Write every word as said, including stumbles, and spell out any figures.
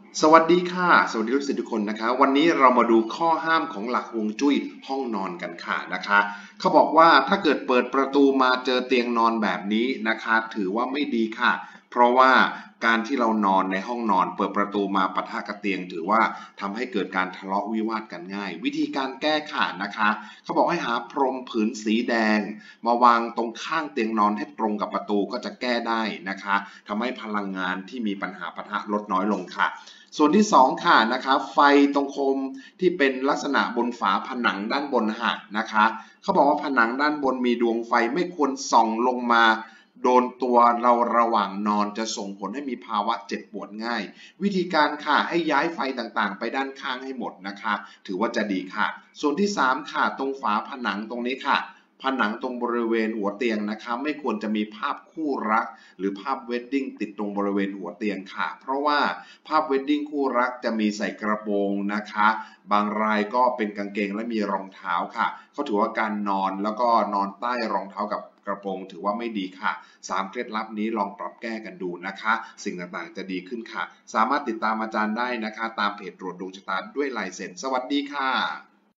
สวัสดีค่ะสวัสดีลูกศิษย์ทุกคนนะคะวันนี้เรามาดูข้อห้ามของหลักฮวงจุ้ยห้องนอนกันค่ะนะคะเขาบอกว่าถ้าเกิดเปิดประตูมาเจอเตียงนอนแบบนี้นะคะถือว่าไม่ดีค่ะเพราะว่าการที่เรานอนในห้องนอนเปิดประตูมาปะทะกับเตียงถือว่าทำให้เกิดการทะเลาะวิวาทกันง่ายวิธีการแก้ค่ะนะคะเขาบอกให้หาพรมผืนสีแดงมาวางตรงข้างเตียงนอนให้ตรงกับประตูก็จะแก้ได้นะคะทำให้พลังงานที่มีปัญหาปะทะลดน้อยลงค่ะ ส่วนที่สองค่ะนะคะไฟตรงโคมที่เป็นลักษณะบนฝาผนังด้านบนค่ะนะคะเขาบอกว่าผนังด้านบนมีดวงไฟไม่ควรส่องลงมาโดนตัวเราระหว่างนอนจะส่งผลให้มีภาวะเจ็บปวดง่ายวิธีการค่ะให้ย้ายไฟต่างๆไปด้านข้างให้หมดนะคะถือว่าจะดีค่ะส่วนที่สามค่ะตรงฝาผนังตรงนี้ค่ะผนังตรงบริเวณหัวเตียงนะคะไม่ควรจะมีภาพคู่รักหรือภาพเวดดิ้งติดตรงบริเวณหัวเตียงค่ะเพราะว่าภาพเวดดิ้งคู่รักจะมีใส่กระโปรงนะคะบางรายก็เป็นกางเกงและมีรองเท้าค่ะเขาถือว่าการนอนแล้วก็นอนใต้รองเท้ากับกระโปรงถือว่าไม่ดีค่ะสามเคล็ดลับนี้ลองปรับแก้กันดูนะคะสิ่งต่างๆจะดีขึ้นค่ะสามารถติดตามอาจารย์ได้นะคะตามเพจตรวจดวงชะตาด้วยลายเซ็นสวัสดีค่ะ